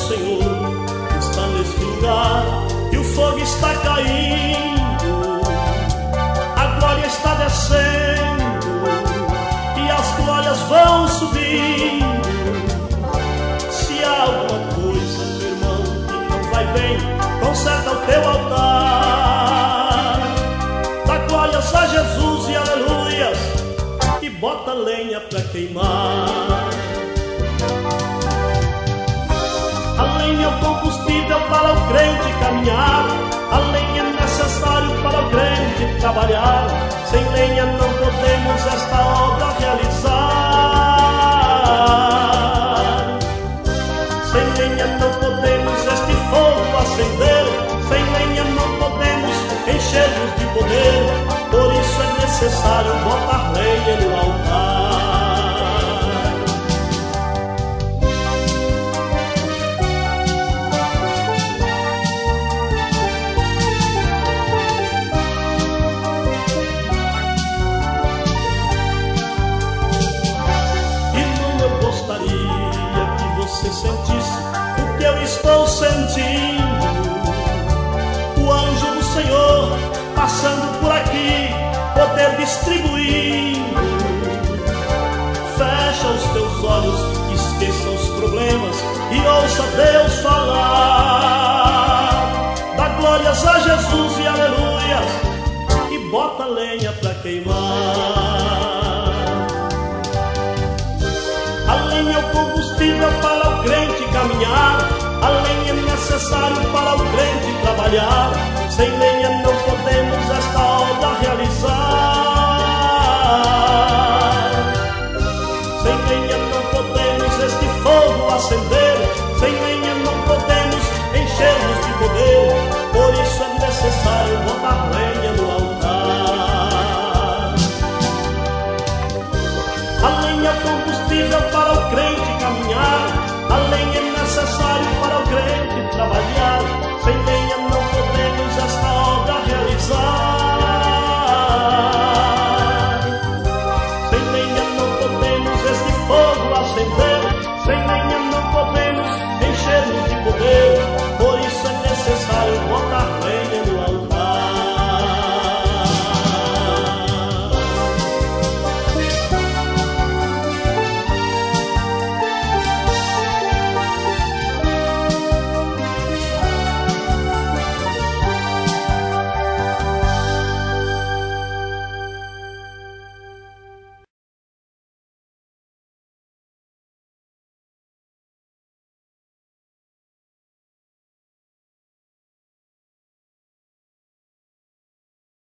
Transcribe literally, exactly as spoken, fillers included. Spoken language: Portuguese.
Senhor está neste lugar, e o fogo está caindo, a glória está descendo e as glórias vão subindo. Se há alguma coisa, meu irmão, que não vai bem, conserta o teu altar, dá glórias a Jesus e aleluias, e bota lenha pra queimar. A lenha é o combustível para o crente caminhar, a lenha é necessário para o crente trabalhar. Sem lenha não podemos esta obra realizar. Sem lenha não podemos este fogo acender, sem lenha não podemos encher-nos de poder. Por isso é necessário botar lenha no altar. Você sentisse o que eu estou sentindo, o anjo do Senhor passando por aqui, poder distribuindo. Fecha os teus olhos, esqueça os problemas e ouça Deus falar. Dá glórias a Jesus e aleluias, e bota lenha pra queimar. A lenha é o combustível para o crente caminhar, a lenha é necessário para o crente trabalhar. Sem lenha não podemos esta obra realizar. Sem lenha não podemos este fogo acender, sem lenha não podemos encher-nos de poder. Por isso é necessário botar lenha no altar. A lenha é o combustível para o crente caminhar, a lenha é necessário para o crente trabalhar.